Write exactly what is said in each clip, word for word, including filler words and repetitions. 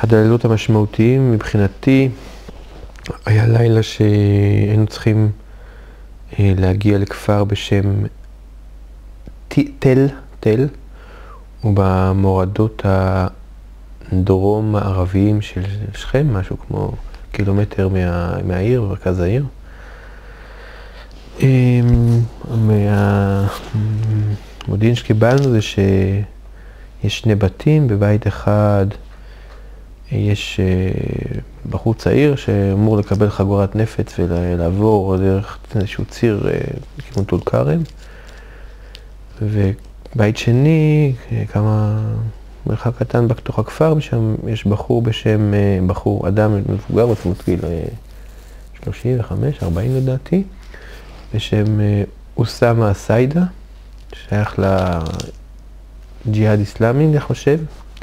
אחד הלילות המשמעותיים מבחינתי היה לילה שהיינו צריכים להגיע לכפר בשם תל, תל, ובמורדות הדרום הערביים של שכם, משהו כמו קילומטר מה, מהעיר, במרכז העיר. מהמודיעין שקיבלנו זה שיש שני בתים, בבית אחד יש בחור צעיר שאמור לקבל חגורת נפץ ולעבור דרך איזשהו ציר לכיוון טול כרם. ובית שני, כמה מרחק קטן בתוך הכפר, שם יש בחור בשם, בחור, אדם מבוגר, בעצמות גיל שלושים וחמש ארבעים לדעתי, בשם אוסאמה אסיידה, שייך לג'יהאד איסלאמי, אני חושב.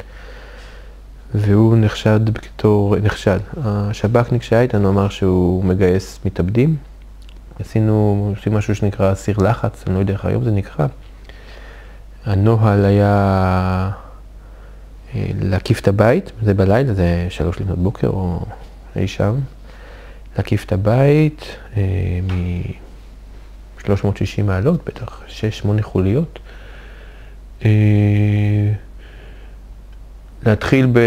והוא נחשד בתור, נחשד. השב"כניק שהיה איתנו אמר שהוא מגייס מתאבדים. עשינו, עשינו משהו שנקרא סיר לחץ, אני לא יודע איך היום זה נקרא. הנוהל היה להקיף את הבית, זה בלילה, זה שלוש לפנות בוקר או אי שם. להקיף את הבית מ-שלוש מאות ושישים מעלות, בטח שש שמונה חוליות. להתחיל ב...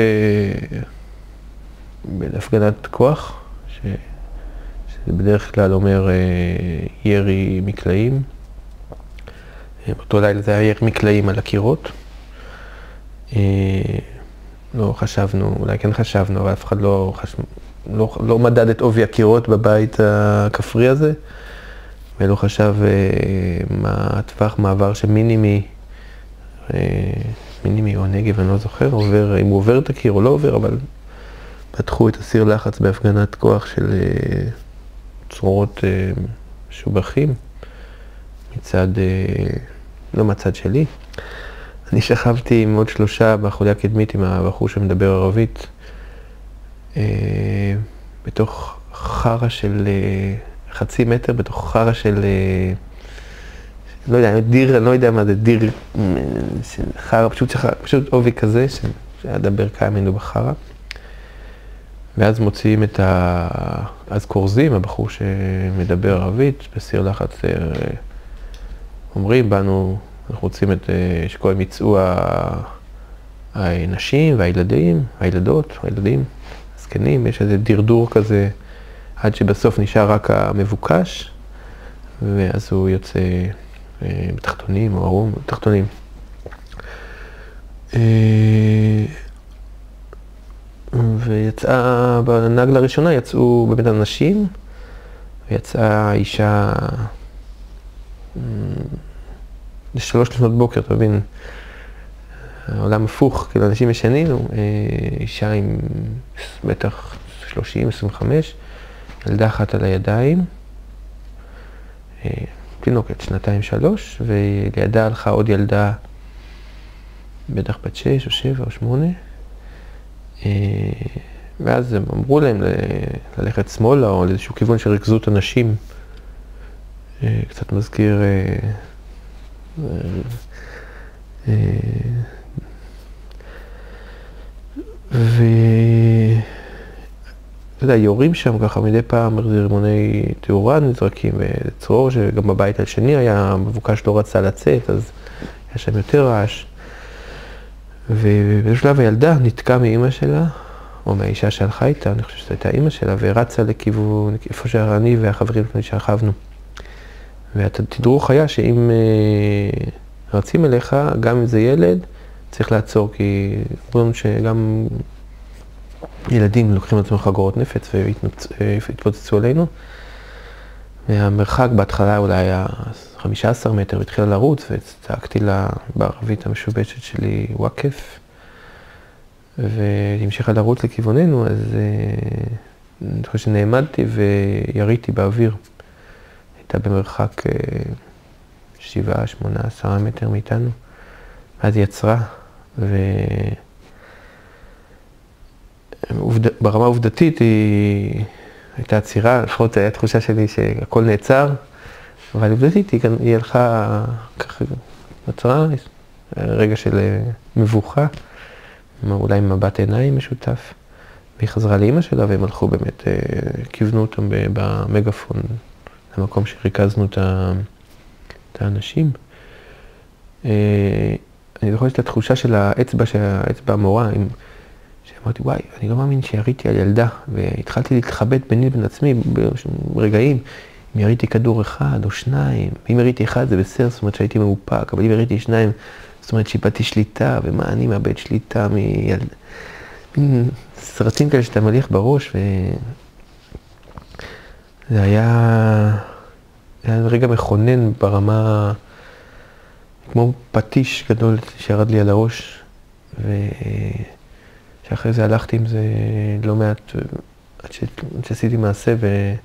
בהפגנת כוח, ש... שזה בדרך כלל אומר ירי מקלעים. באותו לילה זה היה ירי מקלעים על הקירות. לא חשבנו, אולי כן חשבנו, אבל אף אחד לא, חש... לא, לא מדד את עובי הקירות בבית הכפרי הזה, ולא חשב מה הטווח מעבר שמינימי, מינימי או נגב, אני לא זוכר, עובר, אם הוא עובר את הקיר או לא עובר, אבל פתחו את הסיר לחץ בהפגנת כוח של צרורות משובחים, מצד, לא מצד שלי. אני שכבתי עם עוד שלושה בחוליה הקדמית עם הבחור שמדבר ערבית, בתוך חרה של חצי מטר, בתוך חרה של, לא יודע, דיר, אני לא יודע מה זה, דיר, חרה, פשוט, פשוט עובי כזה, שהיה דבר קיימנו בחרה. ואז מוציאים את ה... אז קורזים, הבחור שמדבר ערבית, בסיר לחץ, אומרים, באנו, אנחנו רוצים את, שכל יצאו הנשים והילדים, הילדות, הילדים, הזקנים, יש איזה דרדור כזה, עד שבסוף נשאר רק המבוקש, ואז הוא יוצא בתחתונים או ערום, בתחתונים. ויצאה, בנגלה הראשונה יצאו באמת אנשים, ויצאה אישה, לשלוש לפנות בוקר, אתה מבין, העולם הפוך, כאילו אנשים ישנים, אישה עם בטח שלושים עשרים וחמש, ילדה אחת על הידיים, תינוקת, שנתיים שלוש, ולידה הלכה עוד ילדה, בטח בת שש או שבע או שמונה, ואז הם אמרו להם ללכת שמאלה או לאיזשהו כיוון של ריכזות אנשים, קצת מזכיר, ו... אתה יודע, יורים שם ככה מדי פעם, רימוני תאורה נזרקים, וצרור שגם בבית השני היה מבוקש לא רצה לצאת, אז היה שם יותר רעש. ובשלב הילדה נתקעה מאמא שלה, או מהאישה שהלכה איתה, אני חושב שזו הייתה אמא שלה, ורצה לכיוון, איפה שאני והחברים לפני שרכבנו. והתדרוך היה שאם רצים אליך, גם אם זה ילד, צריך לעצור, כי אומרים שגם ילדים לוקחים לעצמם חגורות נפץ והתפוצצו עלינו. והמרחק בהתחלה אולי היה חמישה עשר מטר, והתחילה לרוץ, וצעקתי לה בערבית המשובשת שלי וואקף, והמשיכה לרוץ לכיווננו, אז אני חושב שנעמדתי ויריתי באוויר. הייתה במרחק שבעה, שמונה, עשרה מטר מאיתנו. אז היא יצרה, וברמה העובדתית היא הייתה עצירה, לפחות הייתה תחושה שלי שהכל נעצר, אבל עובדתית היא, היא הלכה ככה, עצרה, רגע של מבוכה, אולי מבט עיניים משותף. והיא חזרה לאמא שלה, והם הלכו באמת, כיוונו אותם במגפון, למקום שריכזנו את האנשים. אני זוכר את התחושה של האצבע, האצבע המורה, שאמרתי, וואי, אני לא מאמין שיריתי על ילדה, והתחלתי להתחבט ביני לבין עצמי ברגעים, אם יריתי כדור אחד או שניים, אם יריתי אחד זה בסדר, זאת אומרת שהייתי מאופק, אבל אם יריתי שניים, זאת אומרת שאיבדתי שליטה, ומה אני מאבד שליטה מילד... מין סרטים כאלה שאתה מליך בראש, וזה היה... היה רגע מכונן ברמה, כמו פטיש גדול שירד לי על הראש, ושאחרי זה הלכתי עם זה לא מעט, עד שעשיתי מעשה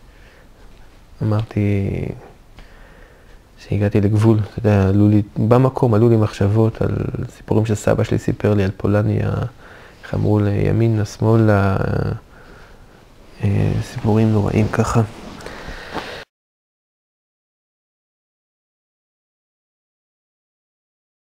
ואמרתי שהגעתי לגבול. אתה יודע, עלו לי, במקום עלו לי מחשבות על סיפורים שסבא שלי סיפר לי על פולניה, איך אמרו לימין, לשמאל, סיפורים נוראים ככה.